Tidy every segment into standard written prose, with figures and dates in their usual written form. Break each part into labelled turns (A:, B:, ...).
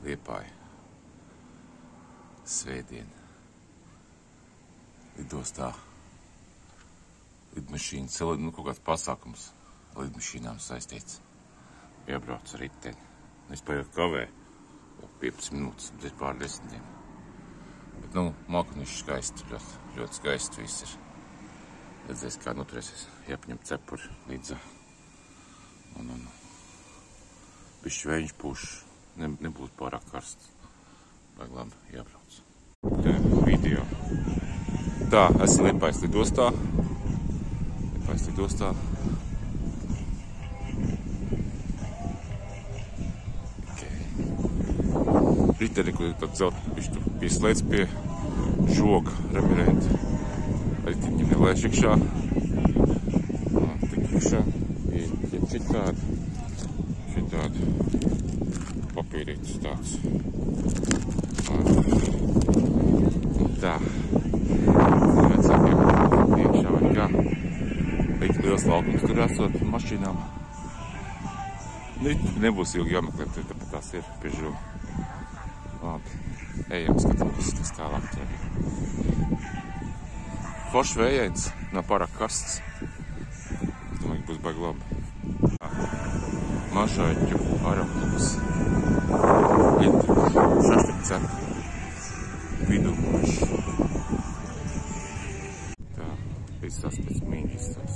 A: Liepāja. Svētdien. Lidostā. Lidmašīnas, kaut kāds pasākums lidmašīnām saistīts. Iebrauc ar riteni. Es paiet kavē. 15 minūtes, pār 10. Bet, Malkuniši skaisti, ļoti skaisti viss ir. Redzēs, kā noturēsies, jāpaņem cepuri līdz. Un bišķi vējiņš pūš, nebūs pārāk karsts. Vajag labi jābrauc. Tā, video. Tā, esmu Liepājas lidostā. Riteni, kur tad zelta bišķi pieslēdz pie žoga remirenta. Ritiņi nelaiž iekšā. Tik iekšā. Ir šitādi papīrītis tāds. Tā. Vecākiem iekšā vai kā. Likt liels laukums tur esot mašīnām. Nebūs ilgi jāmeklē, tāpēc tās ir pie žoga. Labi, ejam skatāmies, kas tālāk tur. Foršs vējains, nav pārāk karsts. Es domāju, ka būs baigi labi. Mašāķu aeroklubs. Šašlik cepu. Vidū mūž. Tā, viss tās pēc mīņas tās.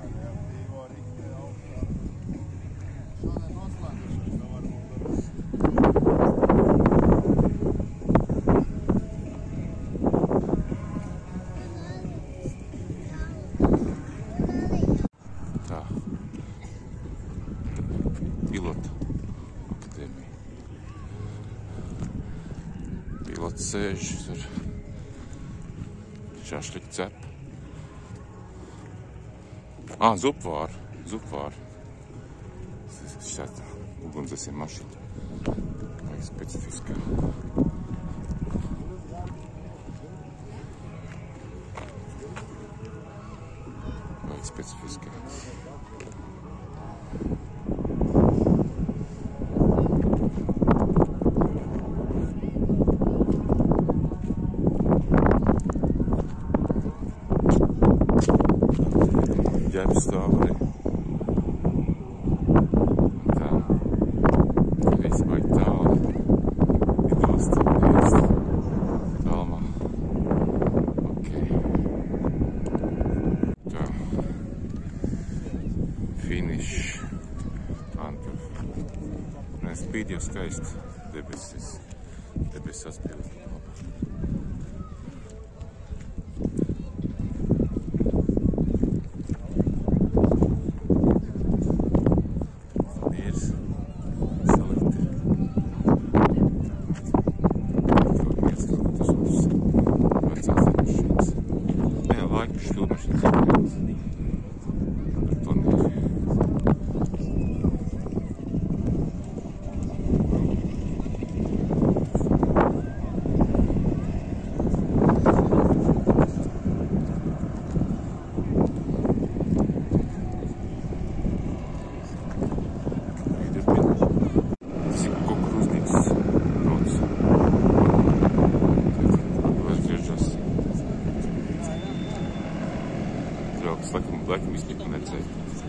A: Pilota akadēmija. Pilots sēž ar šašliku cepu. Zupvāru. Šādā ugunsdzēsiem mašīna. Vajag specifiskā. Ģērbs stāv arī. Tā. Viss baigi tālu. Lidosta. Tālumā. Ok. Tā. Finish. Antuf. Spīd jau skaisti. Debesis saspīd. Laikam izņemam necēju.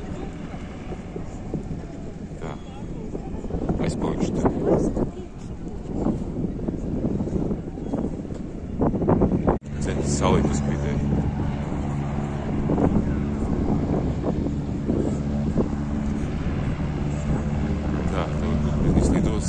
A: Tā. Aizpalikšu te. Ceļas salīt uzspīdēja. Tā, tev izlidos.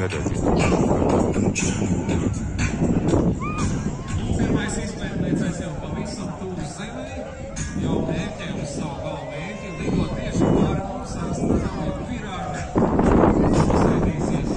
A: gaidēt.
B: Pirmais izmērniecais jau pavisam tuvu Zemē, jau mērķē uz savu galvu mērķi, lido tieši pāri mums ar astronomiju pirāžu. Pasēdīsies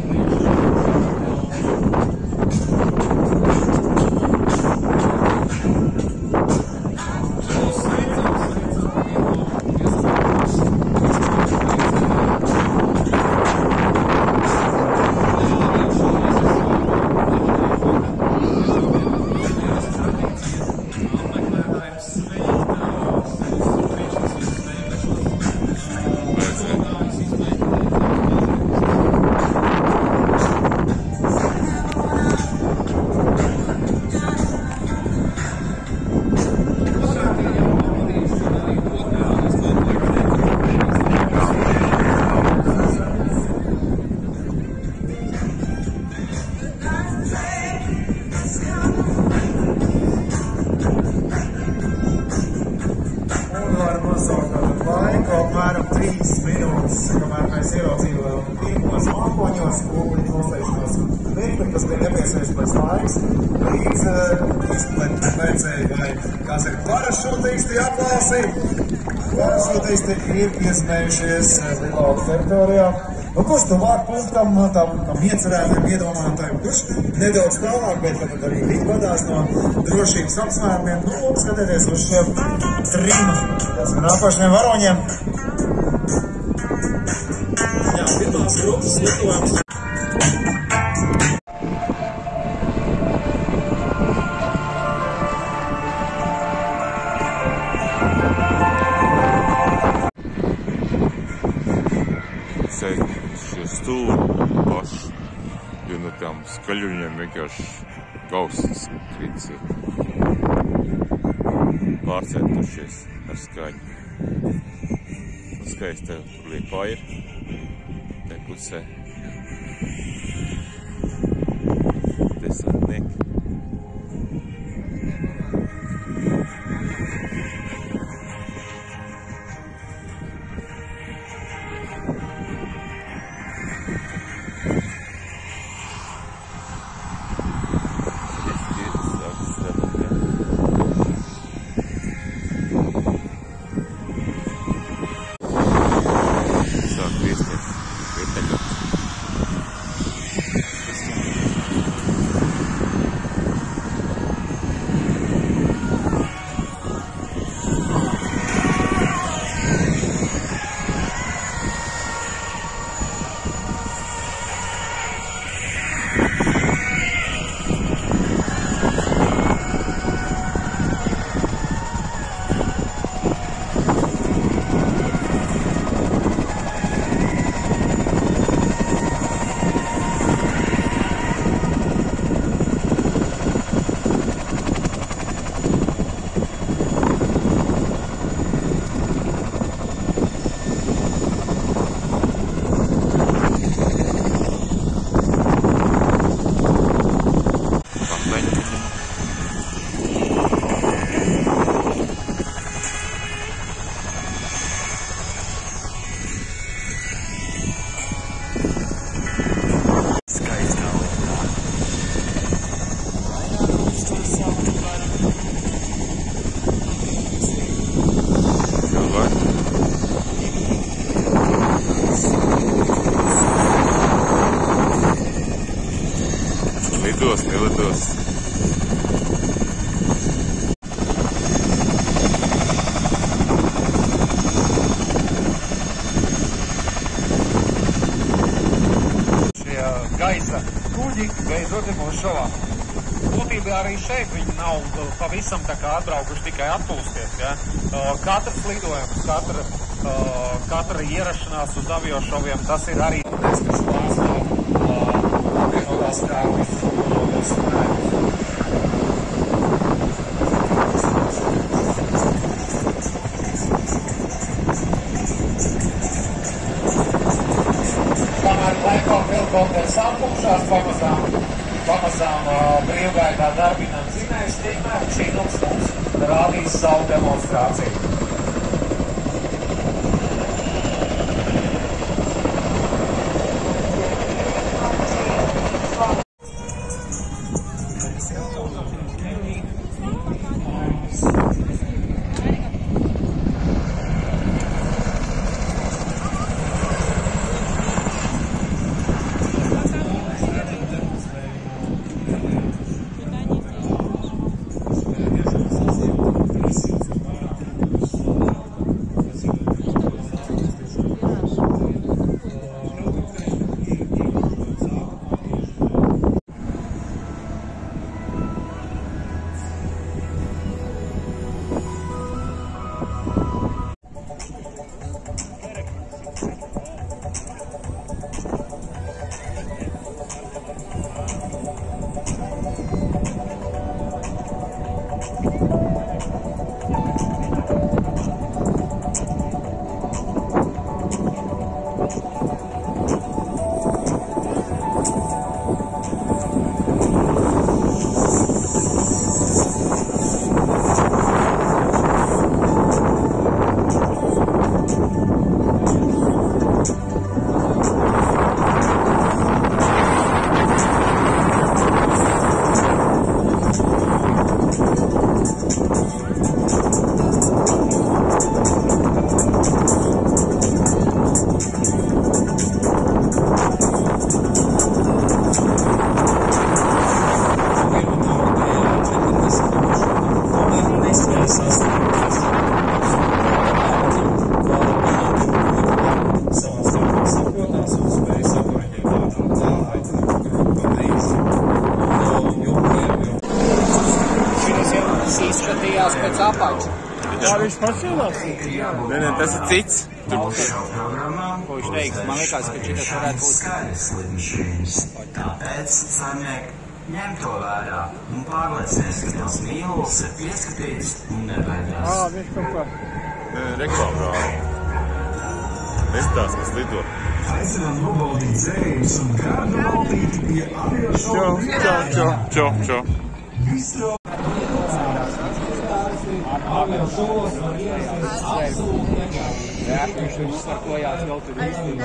B: apmēram 3 minūtes, kamēr mēs ieraudzījām pirmos mākoņos, ūdeņu noslēgšanos mirkli, kas bija nepieciešams pēc laiks, līdz izplecēji vai kāds ir parašūtīsti aplausi. Parašūtīsti ir iesmējušies Lielauku teritorijā. Nu, kurš tuvāk punktam, tam iecerētiem iedomātājiem, kurš nedaudz tālāk, bet tad arī rīt vadās no drošības apsvērumiem, nu, skatieties uz šiem 3 nākošiem varoņiem. Jā, pirmās grupas lidojums.
A: Šie stūri paši, jo no tām skaļuņiem vienkārši gausts krits ir pārcentušies ar skaņu. Skaista Liepāja ir te pusē. Desantnieki. Lidos, nelidos.
B: Šie gaisa kuģi beidzot ir mūsu šovā. Būtībā arī šeit viņi nav pavisam tā kā atbraukuši tikai atpūsties. Ja? Katrs lidojums, katra ierašanās uz aviošoviem, tas ir arī tas, kas pārstāv apvienotās karalistes spēkus. Kamēr Blackhawk helikopters atpūšās, pamazām brīvgaidā darbinām zinājums, tikmēr Čīnums mums rādīs savu demonstrāciju.
C: apaļš.
D: Jā, viņš pacēlās.
A: Nē, tas ir cits.
C: Ko viņš teiks? Man liekas, ka šitas varētu būt.
E: Tāpēc, saimniek, ņem to vērā un pārliecinies, ka tās mīlulis ir pieskatīts un nebaidās.
D: Viņš kaut kā.
A: Reklāmā. Nestās, kas lido.
B: Aicinām nobaudīt dzērienus un kādu valdīti pie
A: Čau.
B: Bistro.
C: Jā, viņš sakojās vēl tur īstenībā.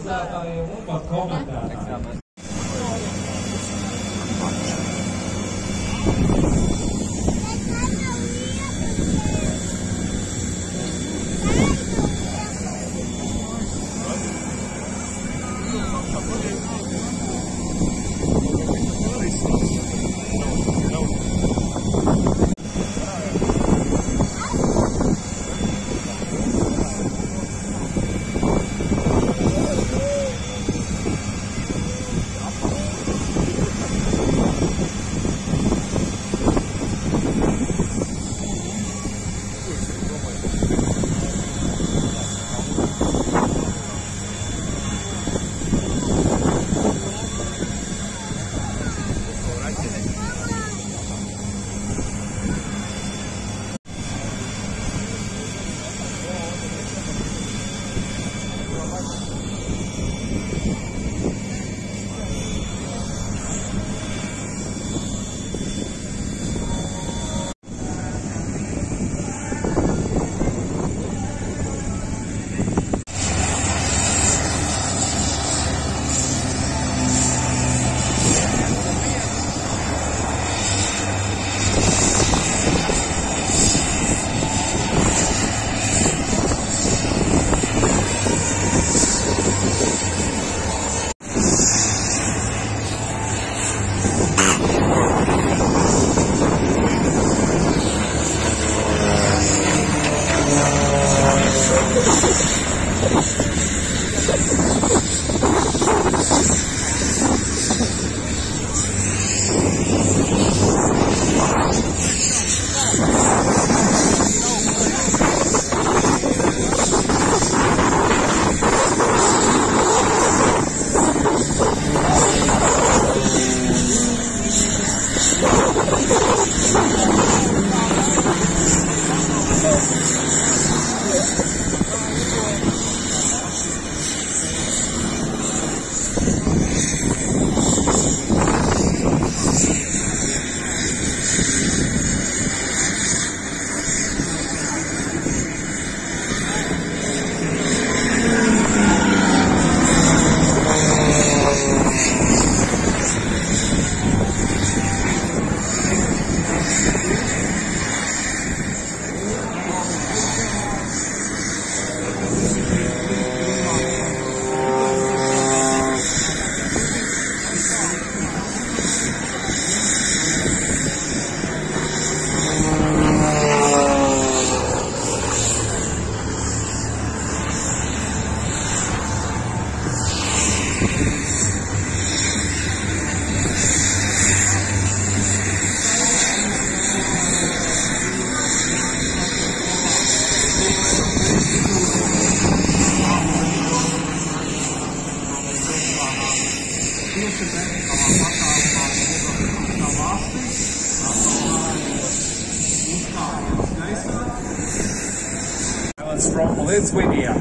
D: From Lithuania.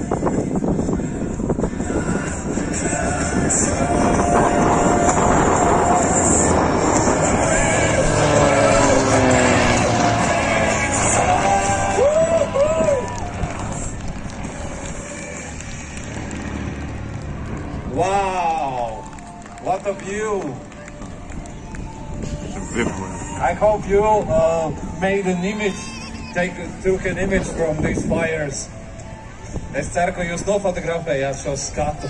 D: Wow, what a view! I hope you made an image. Took an image from these fires. Es ceru, ka jūs nofotografējāt šo skatu.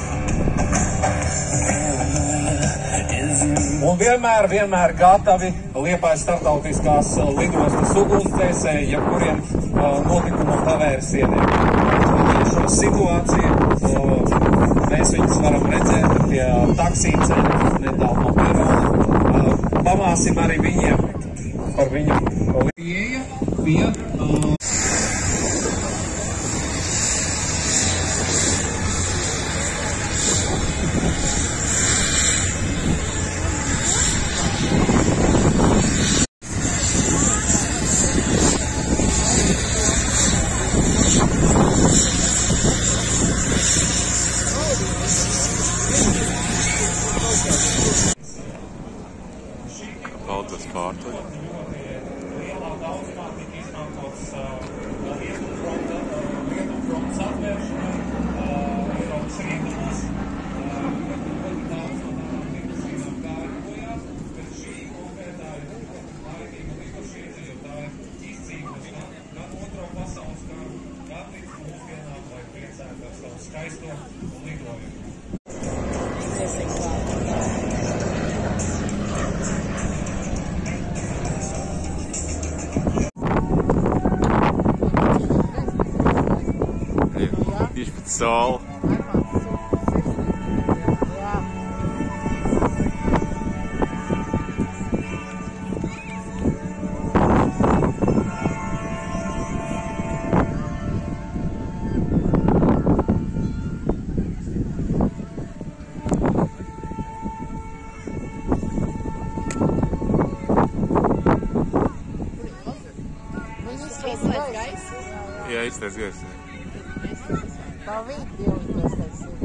D: Un vienmēr gatavi Liepājas starptautiskās lidostas ugunsdzēsēji, jebkuriem notikuma pavērsieniem. Šo situāciju mēs viņus varam redzēt pie taksīceļa netālu no perona. Pamāsim arī viņiem par viņu pieeja pie
A: Paldies pārtuļi.
D: Lielā daudzumā tika izmantots Lietuvu frontes atvēršanai Eiropas rietumos. Ļoti daudz no tādām lidmašīnām gāja bojā, bet šī konkrētā maritīma lidmašīna, jo tā ir izdzīvojusi gan Otro pasaules karu, gan līdz mūsdienām, lai priecētu ar savu skaisto lidojumu.
A: Tieši pēc saula. Jā, iztais gaisa.
F: Tā vīti jau taisīt.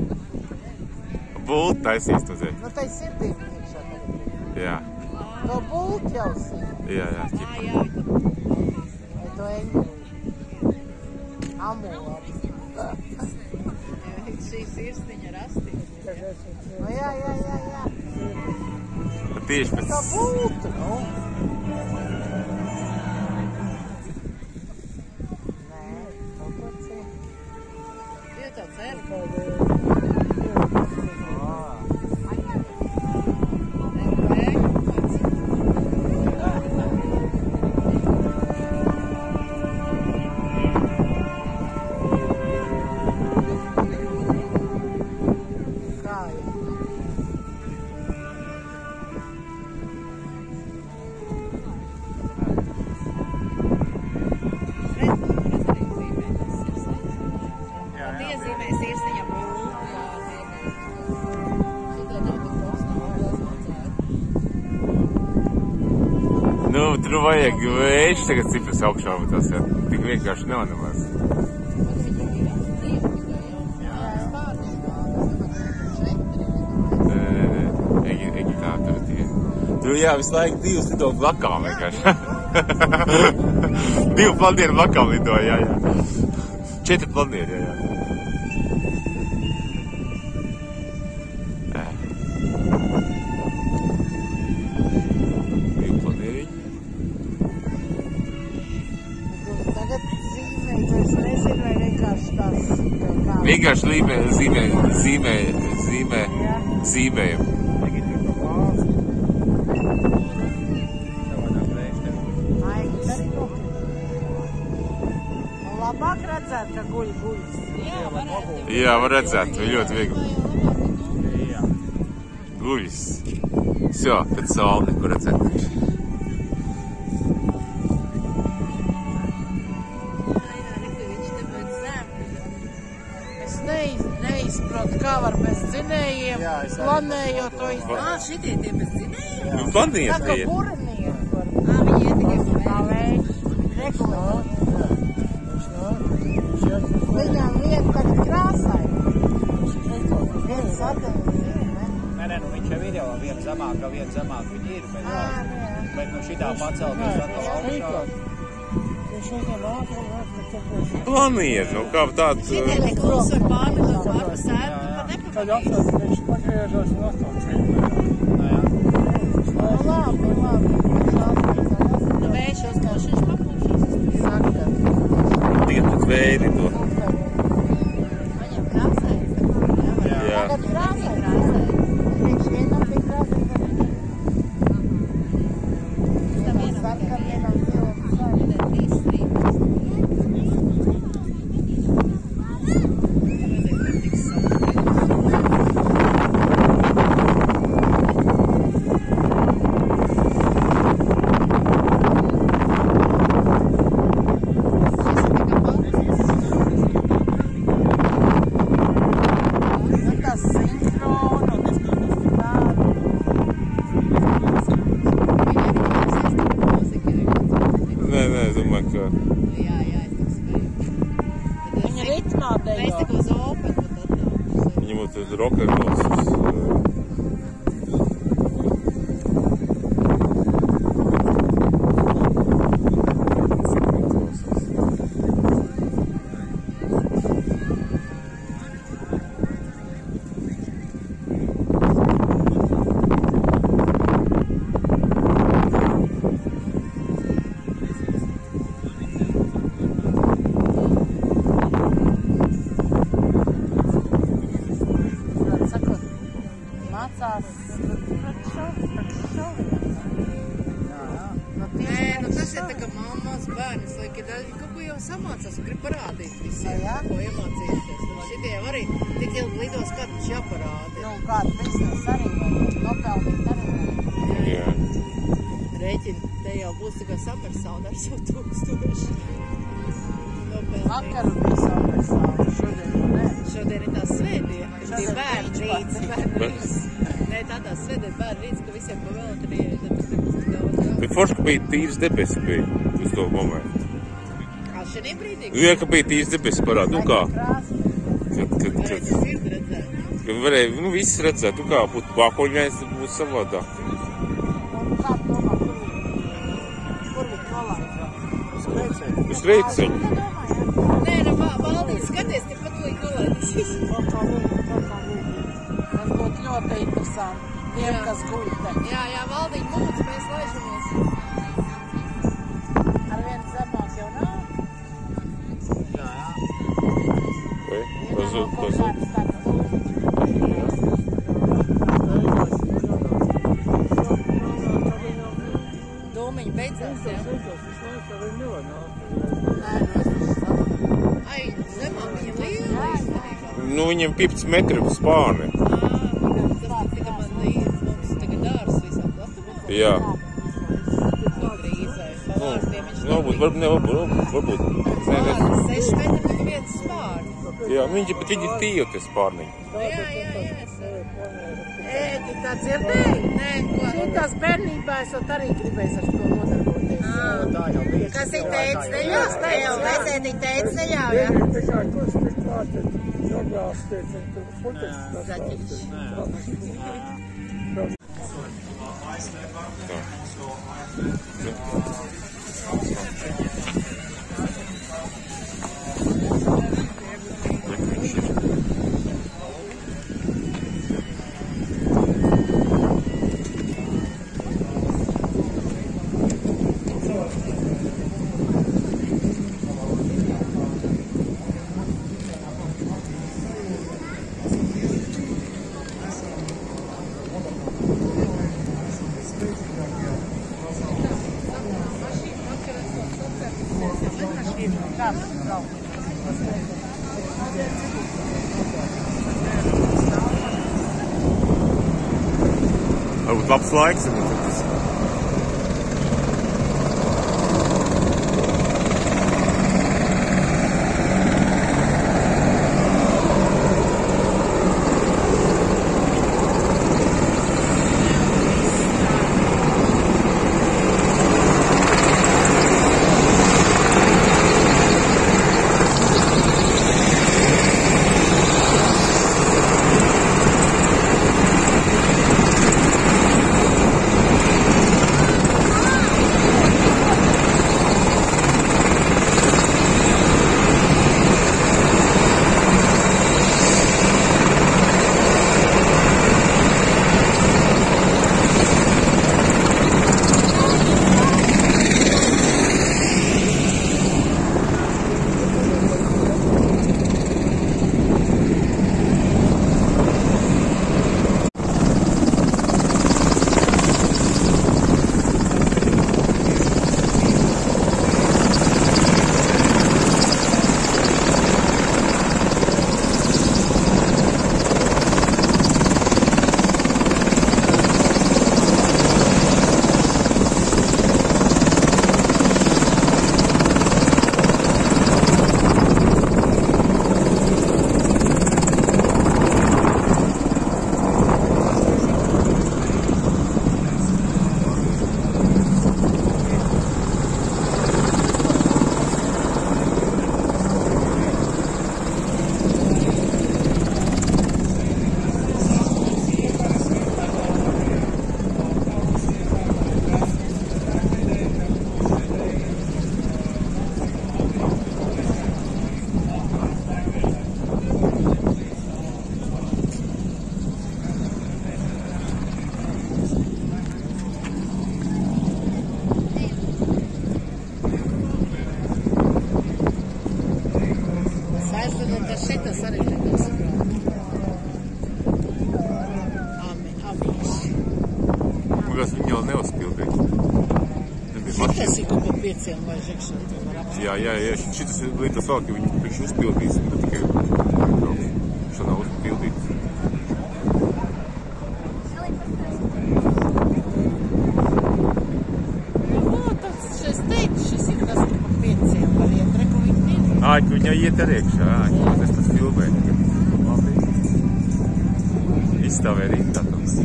A: Bulti taisīs tu zēji.
F: Nu, tai sirdīm iekšā tagad.
A: Jā.
F: To bulti jau sīt.
A: Jā, ķip.
F: Vai to eņģeli. Amulari.
G: Šī sirsniņa rasti.
F: Nu, jā.
A: Tieši pēc...
F: Tā bulti, nu.
A: Nu, tur vajag vējš tagad cipras augšā, bet tas jā, tik vienkārši nav nemaz. Egitātori tie. Tur jā, visu laiku divas lido blakām vienkārši. Divu planieru blakām lido, jā. 4 planieri, jā. Vienkārši zīmējam.
F: Labāk redzēt, ka guļas.
A: Jā, var redzēt, ļoti viegli. Guļas. Всё, pēc saule nekur redzēt.
F: Neizprot, kā var bez dzinējiem, planējot to izdarīt.
G: Šitie tie bez dzinējiem?
A: Nu, planieri
F: Tā kā
A: tie.
F: burnieki var.
G: Viņi iet tikai pa
F: Tā vējš. Viņām lieta tagad krāsai. Viens satanis ir, ne?
C: Nē, nu viņš jau ir jau viena zemāka viņi ir, bet nu šitā pacelties atkal augšā.
A: Planieri, nu kā tāds...
G: Šitie te klusi var pārlidot pārpa sēdu, pat nepapakīs.
F: Labi.
G: Nu vējš uzkaušies papūšas.
F: Saka.
A: Tikai pēc vēri to.
G: Viņam krāsai.
A: Jā.
F: Tagad krāsai.
G: Krāsai.
F: Viņš vienam bija krāsai.
A: Nē, es domāju, ka...
G: Jā, es tik spēju.
F: Viņa ritmā dejo.
G: Mēs tik uz opet, bet atnāk.
A: Ņemot uz rokenrols.
G: Samācās un grib parādīt visiem, ko iemācījušies. Šitie jau arī tik ilgi lidos, kad viņš jāparāda.
F: Nu, kāda biznesa arī var nopelnīt arī.
A: Jā.
G: Rēķini, te jau būs tikai Summersauda ar savu 1000.
F: Vakaru bija Summersauda, šodien ne.
G: Šodien ir tā svētdiena, bija bērnu rīts. Nē, tādā svētdiena bērnu rīts, ka visiem pa veltrījai, tad tur nebūs tik daudz.
A: Bet forši, ka bija tīrs debesi bija uz to momentu.
G: Šodien brīdī?
A: Jā, ka bija tīrs debesi parāda. Nu kā? Kad varēja, nu viss redzēt. Nu kā, būtu bākoļņais, tad būtu savādāk.
F: Kur viņi nolaiž?
A: Uz Reicēņu.
G: Nē, nu Valdīt, skaties, te pat līdz nolaidīs.
F: Tas būtu ļoti interesanti. Tiem, kas guļ te.
G: Jā, Valdīt, mūdz, mēs laižamies.
F: Ar vienu zemāk jau nav?
A: Vai? Pazūd.
G: Dūmiņi beidzās, jā? Ai, zemā viņa liela īstenībā.
A: Nu, viņiem 15 metri spāni.
G: Tas tika man līdz, mums tagad dārs visam platu.
A: Jā.
G: Drīzai, pavārstiem viņš
A: Varbūt.
G: 6 metri tik viens spārni.
A: Jā, bet viņi ir tīvi, tie spārniņi.
G: Jā.
F: Tu tā dzirdēji?
G: Nē, ko?
F: Šitās bērnībā esot arī gribējis ar to nodarboties.
G: Kas ir teicis, neļaus? Tā jau vecētī teicis, neļauj, jā? Zaķiņš.
A: Varbūt labs laiks.
F: Šitas arī likās amīši.
A: Man kāds viņi jau neuzpildīja.
F: Šitas ir kaut pa 5 vai žekšana.
A: Jā, šitas lietas vēl, ka viņi priekš uzpildīs, bet tikai šo nav uzpildīts. Ka viņai iet ar iekšā, es tas filmēju. Labi. Izstāvēja rītā.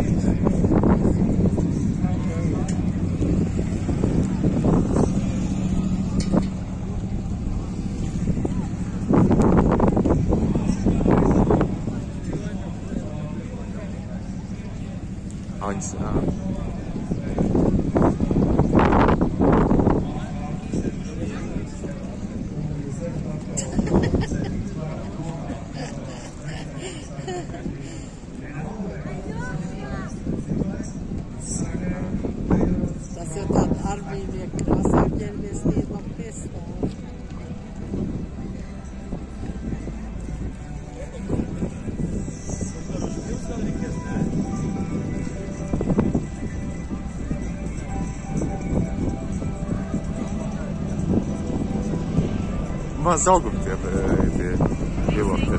A: Aņas,
F: Tas jau tāda armīnieka krāsā ģermies tiemam piestāv.
A: Maz augumi tie ielokti.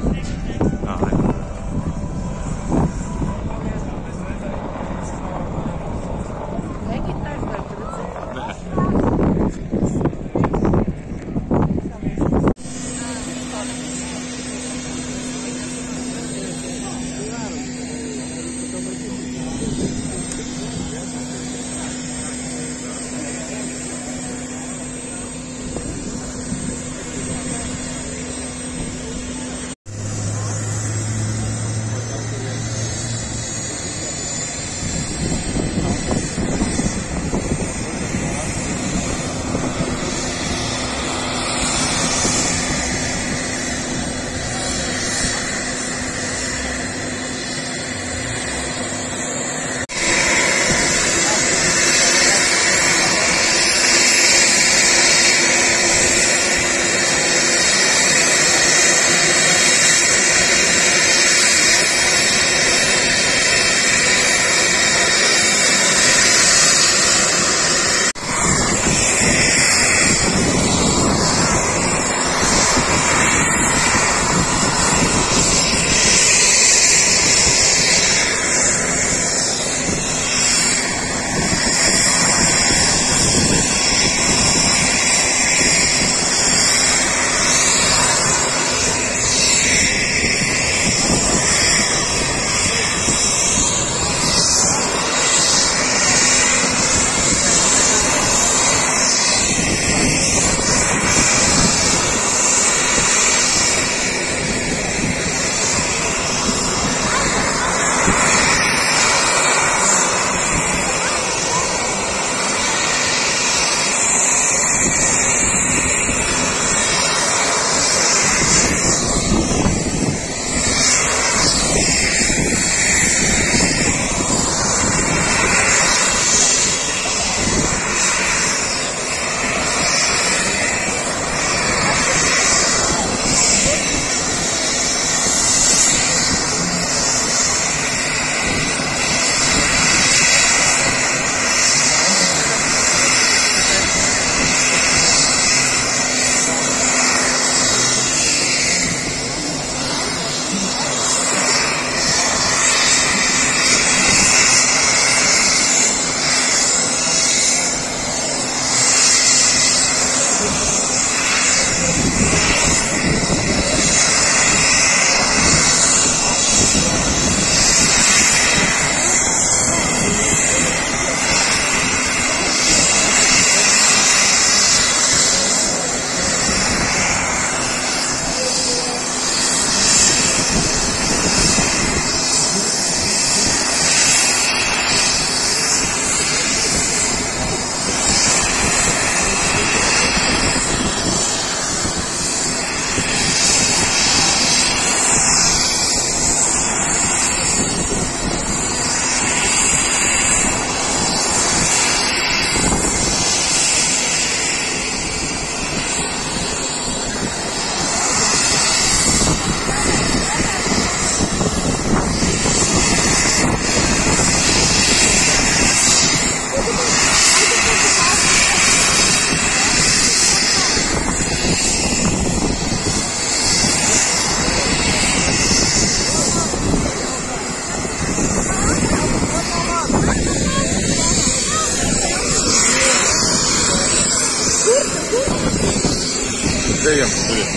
A: Ejam, turiet.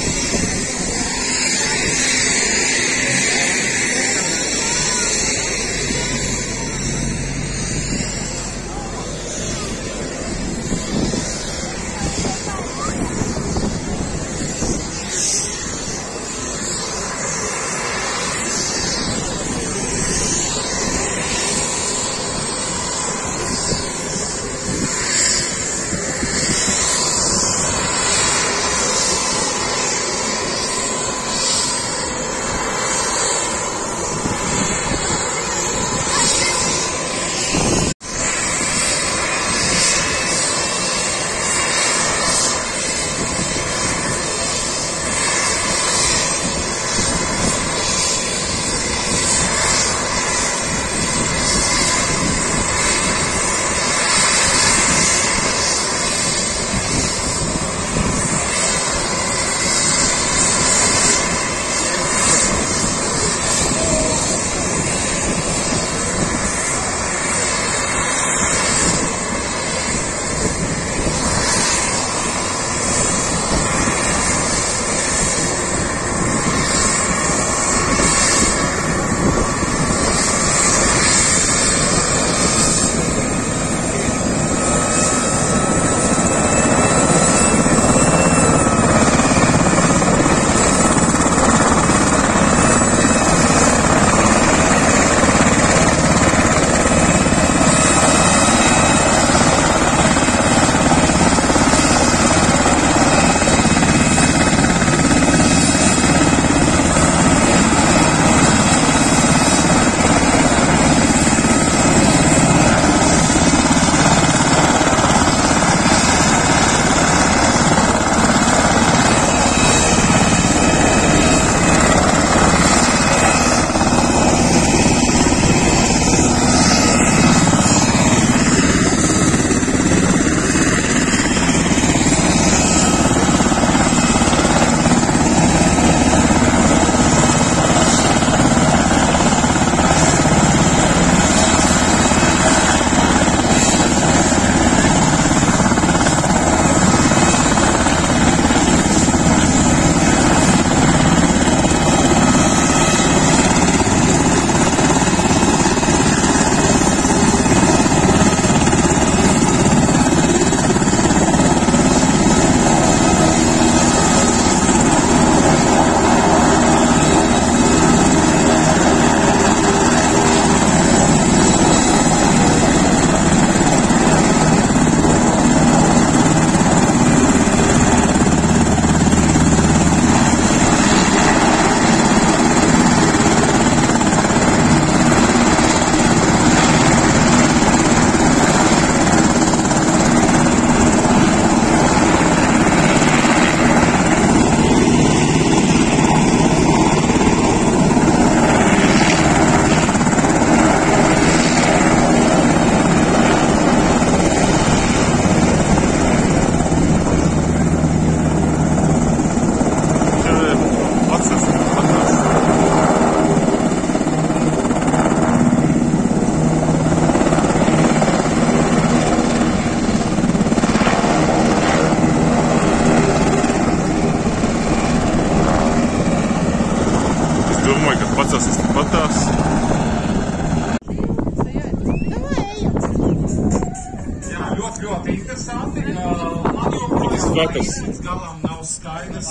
D: Līdz galam nav skaidrs,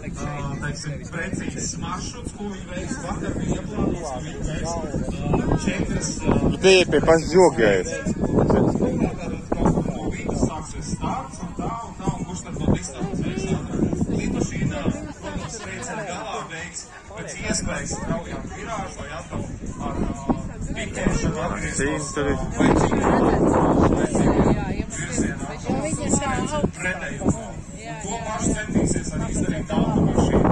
D: teiksim, precīzs maršruts, ko viņi veiks. Vakar bija ieplānots, ka viņi veiks 4...
A: Te ir pie pašas žogējas.
D: No vītas sāksies starts un tā, un kurš tad no distances veiks ātrāk. Lidmašīna, protams, trieciena galā veiks pēc iespējas straujāk virāžu vai atkal ar pikēšanu atgrieztos virzienā pretējo. To pašu centīsies arī izdarīt automašīna.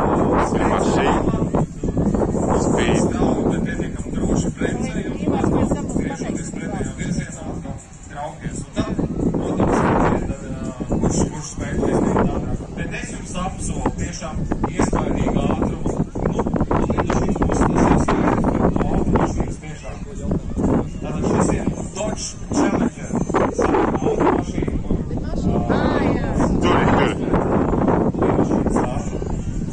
D: Spīd. Bet pietiekam droši bremzējot, griežoties pretējā virzienā, atkal traukties. Un tad, protams, kurš spēj to izdarīt ātrāk. Bet es jums apsolu tiešām iespaidīgu ātrumu. Lidmašīnas puses tas ir skaidrs, bet no automašīnas tiešām. Tātad šis ir Dodge Challenger. Sākuma automašīna, kur...
A: Tur.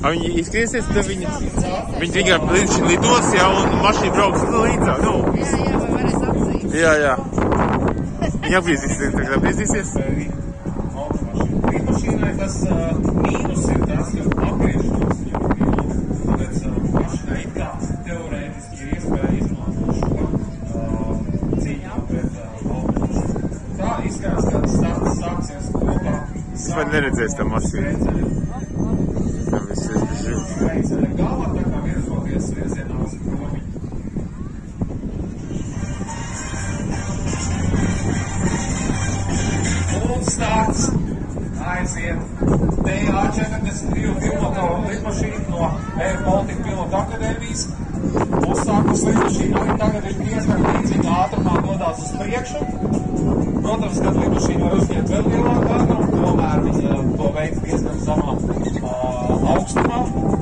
A: Viņi izskriesies, tad viņi tikai līdz šim lidos, jā, un mašīna brauks līdzā, nu.
G: Jā, vai varēs atzīt.
A: Jā. Viņi apgriezīsies.
D: Līdmašīnai tas mīnus ir tas, ka apgriešanos jau ir ilgi. Tāpēc mašīnai it kā teorētiski ir iespēja izmantot šo cīņā pret automašīnu. Tā izskatās, ka starts sāksies kopā.
A: Es vai neredzēs tā mašīna. Tā viss ir žūs.
D: Galā tā kā virzoties virzienā uz promiņu. Un starts aiziet TA-42 pilota lidmašīna no Air Baltica pilota akadēmijas. Uzsākus lidmašīna arī tagad ir diezgan līdzīga ātrumā dodās uz priekšu. Protams, kad lidmašīna var uzņemt vēl lielāku ātrumu, tomēr viņa to veids diezgan samā augstumā.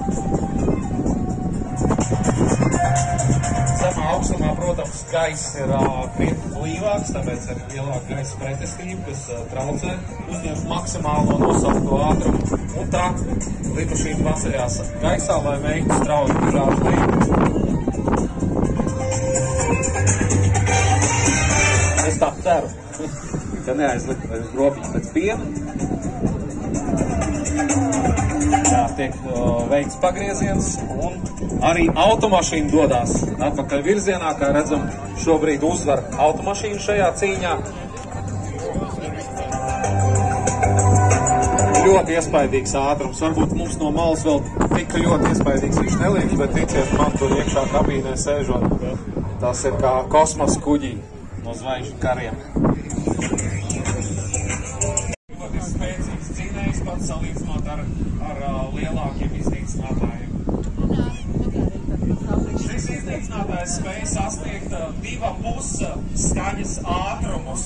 D: Zemā augstumā, protams, gaiss ir krietni blīvāks, tāpēc arī lielāka gaisa pretestība, kas traucē uzņemt maksimālo nosaukto ātrumu. Un tā lidmašīna paceļās gaisā, lai veiktu strauju virāžu veidu. Es tā ceru, ka neaizlikt uz grobiņu pēc piena. Jā, tiek veikts pagrieziens un arī automašīna dodās atpakaļ virzienā, kā redzam, šobrīd uzvar automašīnu šajā cīņā. Ļoti iespaidīgs ātrums, varbūt mums no malas vēl tik ļoti iespaidīgs viņš neliekas, bet ticiet man tur iekšā kabīnē sēžot, tas ir kā kosmos kuģī no zvaigžņu kariem. Ļoti spēcīgs cīnējs pats salīdzinot ar lielākiem iznīcinātājiem. Šis iznīcinātājs spēja sasniegt 2,5 skaņas ātrumus.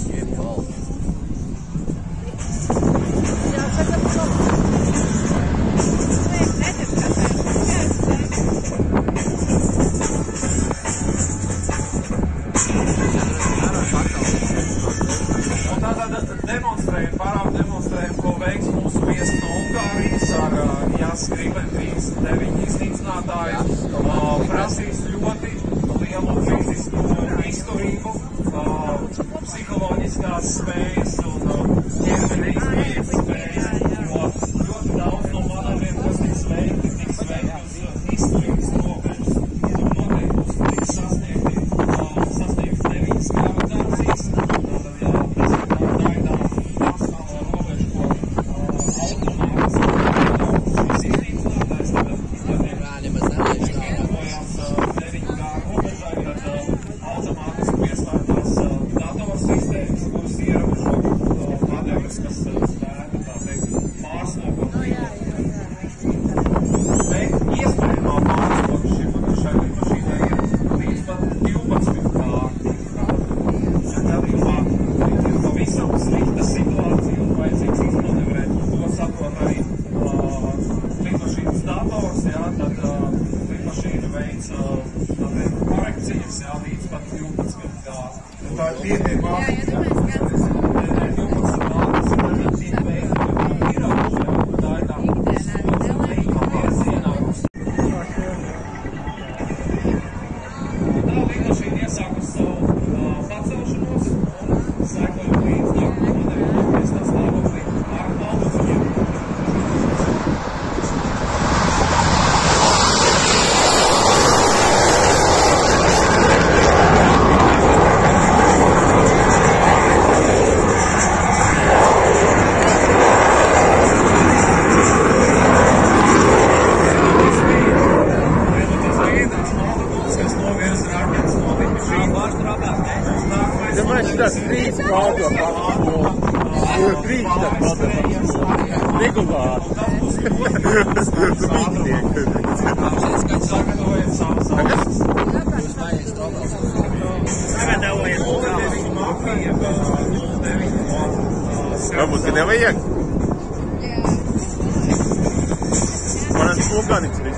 D: Demonstrējam, ko veiks mūsu viesi no Ungārijas ar Jāsgriben 39 iznīcinātāju. Prasīs ļoti lielu fizisku izturību, psiholoģiskās spējas un ķermeni izturības spējas, jo ļoti daudz no manevriem, kas tiks veikti uz izturības robežas. Tur noteikti tiks sasniegts 9 gravitācijas. Tātad, jā, tas ir tā gaidām maksimālo robežu, ko automātiski šis iznīcinātājs tagad ietojās 9 gā robežai, kad automātiski pieslēgtās datorsistēmas, kuras ierobežo manevras, kas spētu, tā teikt, pārsmokot. Bet iespējamā pārsmokšana šai lidmašīnai ir līdz pat 12 kāri. Gadījumā ir pavisam slikta situācija un vajadzīgs izmanevrēt. To saprot arī lidmašīnas dators, jā, tad lidmašīna veic korekcijas, jā, līdz pat 12 kāri. Tā ir pietiekama. Jā,
A: Varbūt, ka nevajag? Manas vulkāniks viss.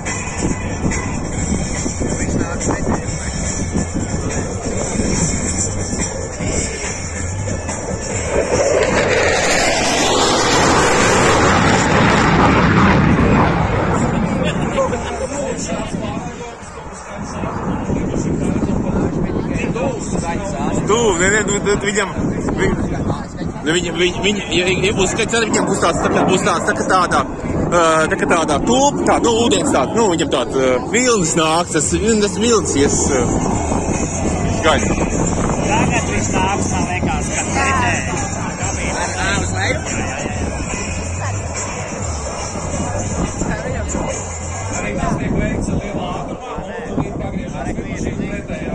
A: ja būs skaits, arī viņam būs tāda tulpa, ūdens tāda, viņam tāda vilnis nāks, tas vilnis ies gaisa.
C: Tagad viss nāks, man liekas, ka uz leju.
D: Arī tas tiek veikts lielā ātrumā, un tūlīt pagriežās lidmašīna pretējā.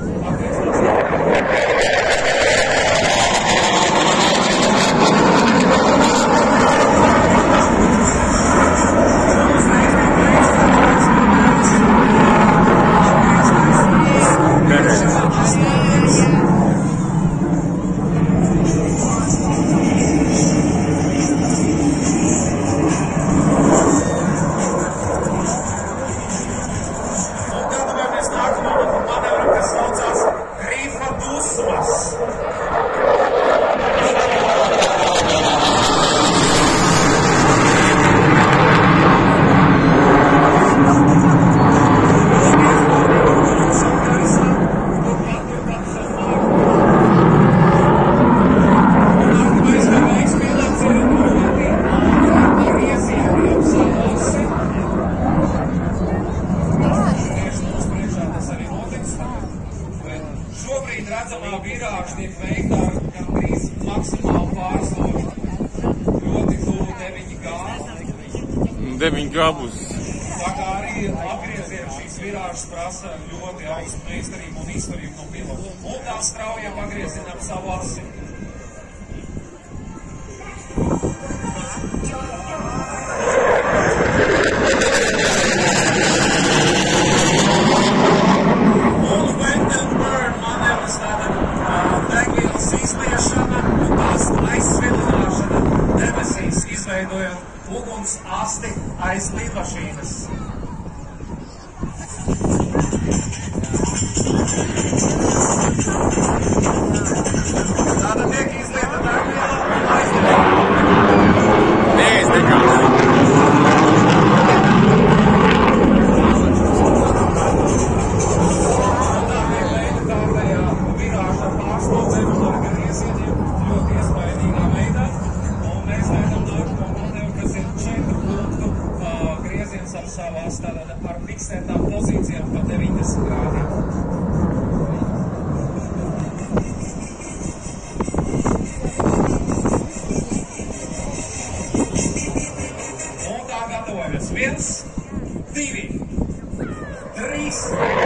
A: Gabus.
D: Tā kā arī apgriezieni šīs virāžas prasa ļoti augstu meistarību un izturību no pilota. Un tā strauja pagriezinām savu asi. Un Wend and Burn manevrs tāda degvielas izliešana un tās aizsvilināšana debesīs, izveidojot uguns asti aiz lidmašīnas. Tāda tiek izlieta degviela un aizlieta.
A: Neiztekās.
D: Tā tiek veida kārtējā virāža pārslodzēm un ar griezieniem ļoti iespaidīgā veidā. Un mēs veidam nākamo manevru, kas ir 4 punktu grieziens ar savu asti, tātad ar fiksētām pozīcijām pa 90 grādiem. Un tā gatavojamies. 1, 2, 3.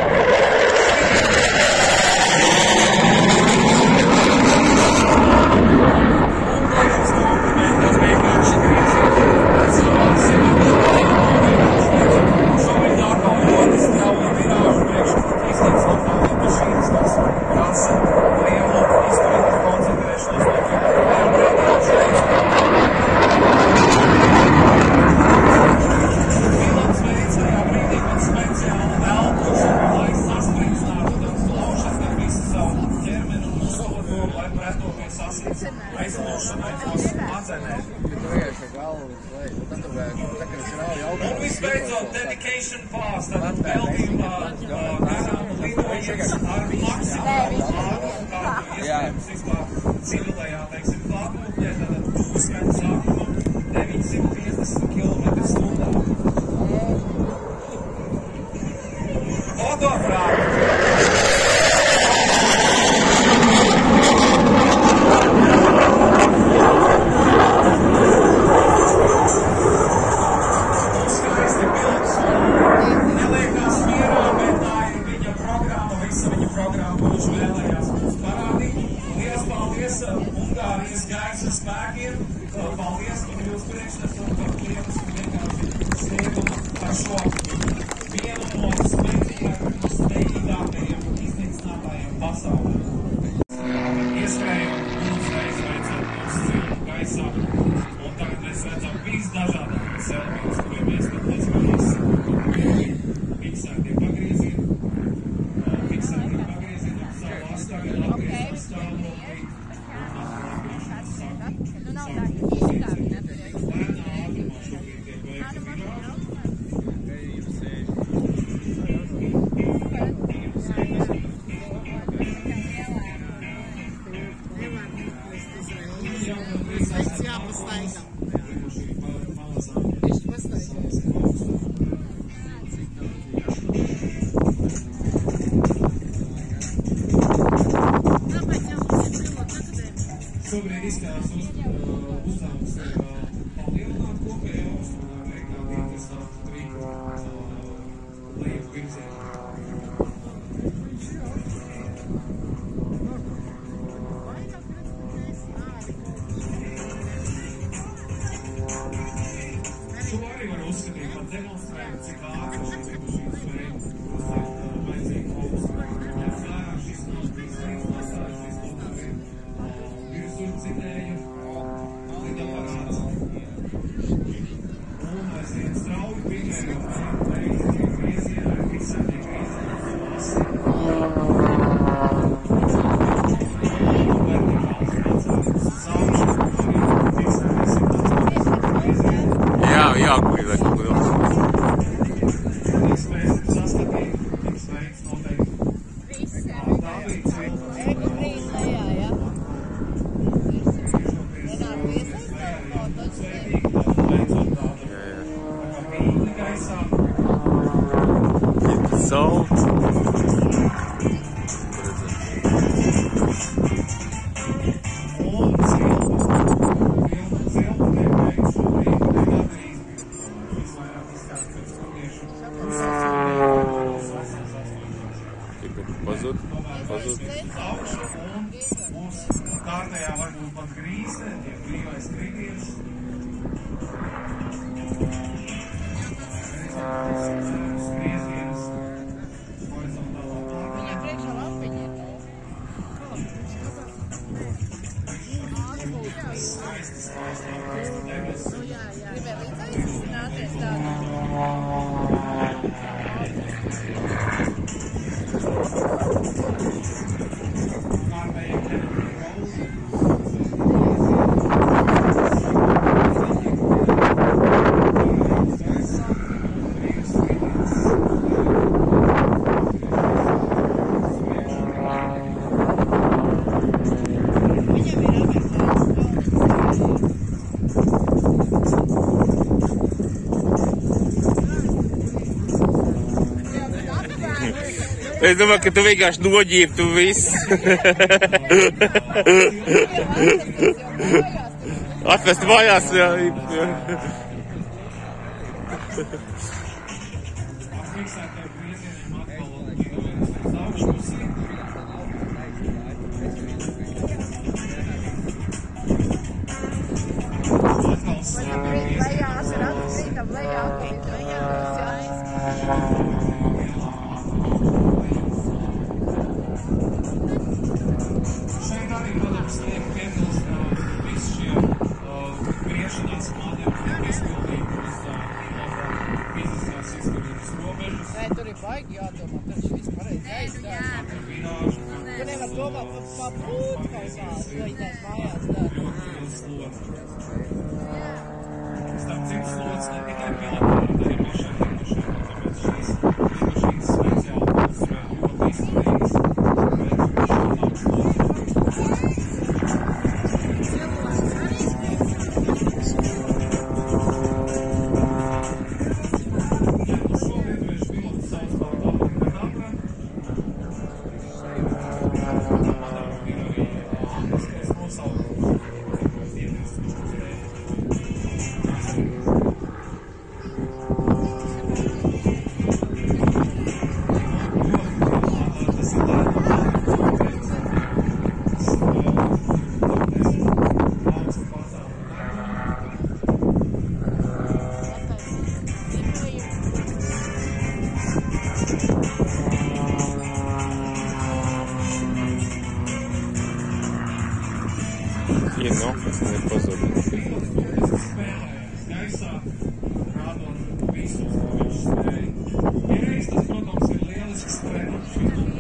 D: Un visbeidzot, dedication pause, tad peldījumā garām lidojies ar maksimālu ātrumu, kādu iespējams vispār civilajā, teiksim, plātnūtņē, tad uzskaņu sākumu 950 km/h. Fotogrāfi! Ungārijas gaisa spēkiem, paldies par jūsu priekšnesumu un par lielisku vienkārši sniegumu ar šo vienu no spēcīgākajiem iznīcinātājiem pasaulē. Ieskrējam uzreiz veicam uz ceļu gaisā, un tagad mēs redzam visdažādākos elementus, kuriem mēs tad izvēlamies. Fiksētie pagriezieni ap savu astu, tagad atgriezam stāvokli. Lēnā ātrumā šobrīd tiek veikta virāža. šobrīd izskatās uzdevums ir palielināt kopējo reikināt interesantu trīku leju virzienu. Šo arī var uzskatīt par demonstrēt, cik ātri šīs lidmašīnas veids, kas ir vajadzīgi kopus. Ņemts vērā šis nav bijis veids, šis tomēr ir virsūdzinēja lidaparāts. Un aizvien strauji pieejot veids griezienā, fiksētie griezienā valsts.
A: Jā, kurīlē, kaut ko
D: Mēs spēsim sastatīt, tiks veids noteikti. Tā bija cita.
G: Ego brīd lejā, jā. Nenāk piesaistīt fotos.
D: Sveitīgi tādu beidzot tādu. Tā kā mīļi gaisā.
A: Keep the salt.
D: Un ciltnē veids šobrīd negadrīz visvairāk izskats pēc kuriešu
A: Pazud.
D: augšu un mūsu kārtējā varbūt pat grīze, ja brīvais kritiens. Skriezienas horizontālā plānā.
G: Viņam priekšā lampiņa ir.
D: Skaisti debes.
G: Gribēja līdz aizsināties tādā.
D: Kārtējiem
A: Es domāju, ka tu vienkārši noģīri, tu viss. Atvest mājās, jā.
D: fiksētiem griezieniem atkal līdz augšpusī. Atkal slēpē
G: Lejās ir atkrītam, lejā, ka lejā jāizskatās.
D: Šeit arī, protams, liek piebilst, ka visi šie griešanās manevri tiek izpildīti uz fiziskās izturības robežas.
F: Nē, tur ir baigi jādomā, tad šis pareizi aizdās.
D: Vīrāžu,
F: Tu nevar domāt pa būt kaut kāds, ko viņās mājās dara.
D: ļoti liels slods. Starp citu slods ne tikai pilotiem, bet arī pašai lidmašīnai, tāpēc šīs lidmašīnas speciāli uzsver ļoti izturīgas, bet šādām
A: Ja, nu, nepazudīs.
D: gaisā, rādot visu, ko viņš spēja. Vienreiz tas, protams, ir lielisks treniņš.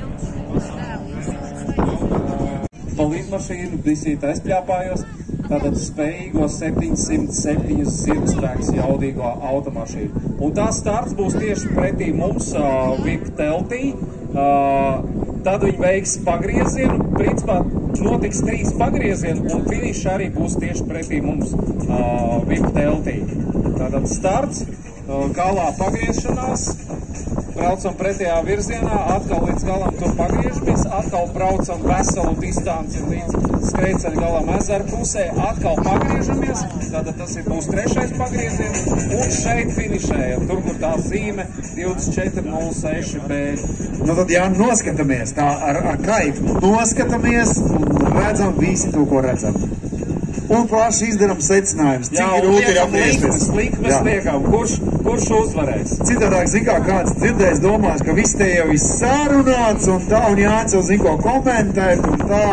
D: Pa lidmašīnu bisīt aizpļāpājos, tātad spējīgo 707 sirdsspēks jaudīgo automašīnu. Un tās starts būs tieši pretī mums VIP teltī. Tad viņi veiks pagriezienu, principā notiks 3 pagriezieni, un finišs arī būs tieši pretī mums VIP teltī. Tātad starts, galā pagriešanās,
H: braucam pretējā virzienā, atkal līdz galam tur pagriežamies, atkal braucam veselu distanci līdz skrejceļa galam ezeru pusē, atkal pagriežamies, tātad tas būs 3. pagrieziens, un šeit finišējam, tur, kur tā zīme 24.06B.
B: Nu tad jā, noskatāmies, tā ar kaifu noskatāmies un redzam visi to, ko redzam. Un plaši izdaram secinājumus, cik grūti ir apgriezties.
H: Likmes liekam, kurš uzvarēs?
B: Citādāk, zin kā kāds dzirdēs, domās, ka viss te jau ir sarunāts un tā, un Jānis jau zin ko komentēt un tā.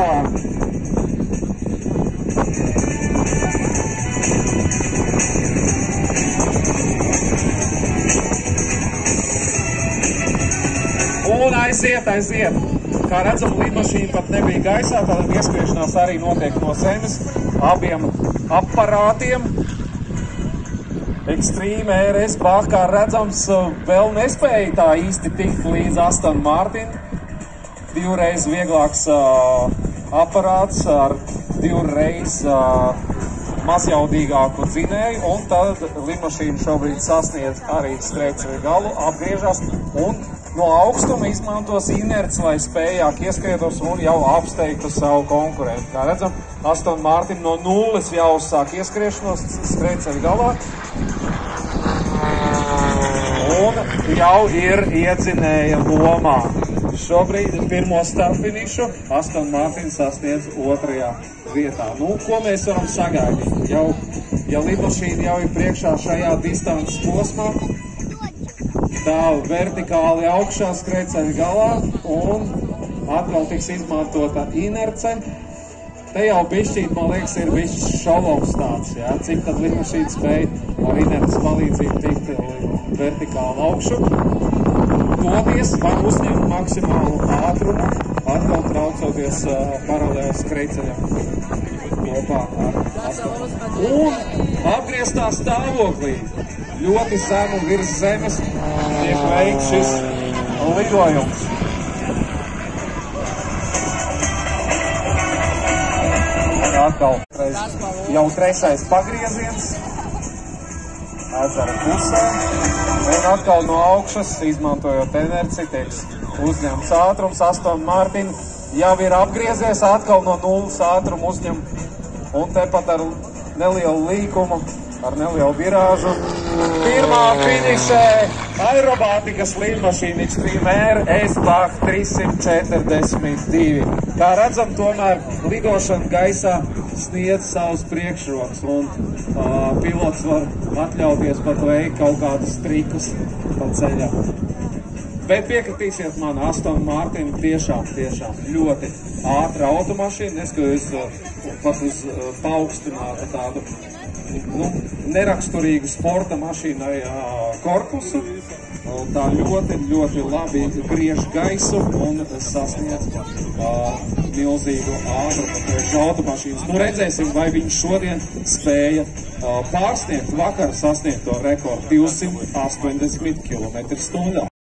H: Un aiziet. Kā redzam, lidmašīna pat nebija gaisā, tātad ieskriešanās arī notiek no zemes abiem aparātiem. Extreme RS Bach, kā redzams, vēl nespēja tā īsti tikt līdz Aston Martin. 2 reiz vieglāks aparāts ar 2 reiz mazjaudīgāku dzinēju, un tad lidmašīna šobrīd sasniedz arī skrejceļa galu, apgriežas un no augstuma izmantos inerci, lai spējāk ieskrietos un jau apsteigtu savu konkurentu. Kā redzam, Aston Martin no 0 jau sāk ieskriešanos skrejceļa galā. Un jau ir iedzinēja lomā. Šobrīd pirmo startfinišu Aston Martin sasniedz 2. vietā. Nu, ko mēs varam sagaidīt? Ja lidmašīna jau ir priekšā šajā distances posmā, tā vertikāli augšā skrejceļa galā un atkal tiks izmantota inerce. Te jau bišķīt, man liekas, ir bišķi šoloms tāds, jā, cik tad lidmašīna spēja ar inerces palīdzību tikt vertikāli augšu. Doties var uzņemt maksimālu ātrumu, atkal traucoties paralēli skrejceļam kopā ar Aston. Un apgrieztā stāvoklī ļoti zemu virs zemes tiek veikts šis lidojums. Atkal jau 3. pagrieziens ezera pusē. Un atkal no augšas, izmantojot inerci, tiek uzņemts ātrums. Aston Martin jau ir apgriezies, atkal no 0 ātrumu uzņem. Un tepat ar nelielu līkumu, ar nelielu virāžu. Pirmā finišē aerobātikas lidmašīna Extreme RS Bach 342. Kā redzam, tomēr lidošana gaisā sniedz savus priekšrokus, un pilots var atļauties pat veikt kaut kādus trikus pa ceļam. Bet piekritīsiet man, Aston Martin tiešām ļoti ātra automašīna, neskatoties pat uz paaugstinātu tādu neraksturīgu sporta mašīnai korpusu. Tā ļoti labi griež gaisu un sasniedz milzīgu ātrumu priekš automašīnas. Nu, redzēsim, vai viņš šodien spēja pārsniegt vakar sasniegto rekordu 280 km/h.